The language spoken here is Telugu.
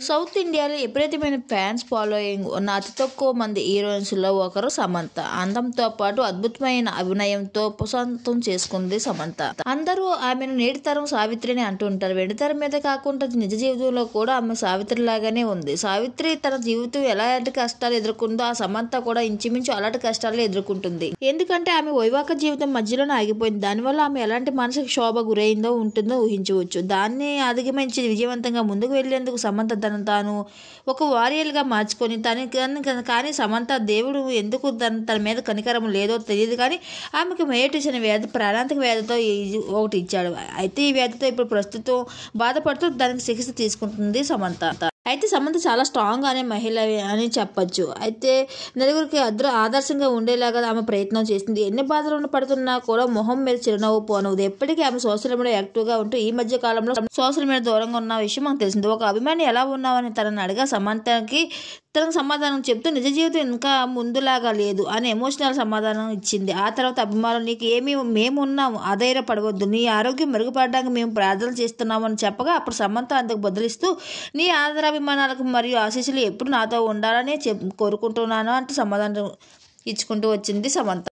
సౌత్ ఇండియాలో విపరీతమైన ఫ్యాన్స్ ఫాలోయింగ్ ఉన్న అతి తక్కువ మంది హీరోయిన్స్లో ఒకరు సమంత. అందంతో పాటు అద్భుతమైన అభినయంతో సొంతం చేసుకుంది సమంత. అందరూ ఆమెను నేటితరం సావిత్రి అని అంటుంటారు. వెండితెర మీద కాకుండా నిజ జీవితంలో కూడా ఆమె సావిత్రి లాగానే ఉంది. సావిత్రి తన జీవితం ఎలాంటి కష్టాలు ఎదుర్కొందో ఆ సమంత కూడా ఇంచుమించు అలాంటి కష్టాలు ఎదుర్కొంటుంది. ఎందుకంటే ఆమె వైవాహిక జీవితం మధ్యలోనే ఆగిపోయింది. దానివల్ల ఆమె ఎలాంటి మానసిక క్షోభ గురైందో ఉంటుందో ఊహించవచ్చు. దాన్ని అధిగమించి విజయవంతంగా ముందుకు వెళ్లేందుకు సమంత తాను ఒక వారియర్గా మార్చుకొని కానీ సమంత దేవుడు ఎందుకు తన మీద కనికరం లేదో తెలియదు కానీ ఆమెకు మెయోటిస్ అనే వ్యాధి ప్రాణాంతక వ్యాధితో ఒకటి ఇచ్చాడు. అయితే ఈ వ్యాధితో ఇప్పుడు ప్రస్తుతం బాధపడుతూ దానికి చికిత్స తీసుకుంటుంది సమంత. అయితే సమంత చాలా స్ట్రాంగ్ అనే మహిళ అని చెప్పచ్చు. అయితే నలుగురికి ఆదర్శంగా ఉండేలాగా ఆమె ప్రయత్నం చేసింది. ఎన్ని బాధలు పడుతున్నా కూడా మొహం మీద చిరునవ్వు పోనవదు. ఎప్పటికీ ఆమె సోషల్ మీడియా యాక్టివ్గా ఉంటూ ఈ మధ్య కాలంలో సోషల్ మీడియా దూరంగా ఉన్న విషయం మనకు తెలిసింది. ఒక అభిమాని ఎలా ఉన్నావని తనని అడిగా సమంతకి తనకు సమాధానం చెప్తూ నిజ జీవితం ఇంకా ముందులాగా లేదు అని ఎమోషనల్ సమాధానం ఇచ్చింది. ఆ తర్వాత అభిమానులు నీకు మేమున్నాము, అధైర్యపడవద్దు, నీ ఆరోగ్యం మెరుగుపడడానికి మేము ప్రార్థనలు చేస్తున్నాము అని చెప్పగా అప్పుడు సమంత అందుకు బదులిస్తూ నీ ఆదరాభిమానాలకు మరియు ఆశీస్సులు ఎప్పుడు నాతో ఉండాలని కోరుకుంటున్నాను అంటూ సమాధానం ఇచ్చుకుంటూ వచ్చింది సమంత.